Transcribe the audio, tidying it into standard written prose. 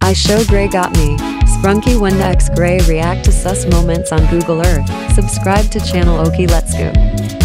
I show Gray got me. Sprunki Wenda X Gray react to sus moments on Google Earth. Subscribe to channel OK, let's go.